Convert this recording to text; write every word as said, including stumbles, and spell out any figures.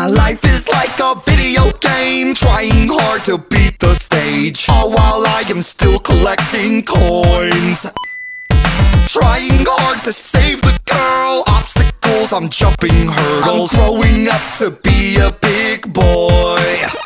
My life is like a video game, trying hard to beat the stage, all while I am still collecting coins. Trying hard to save the girl, obstacles, I'm jumping hurdles. I'm growing up to be a big boy.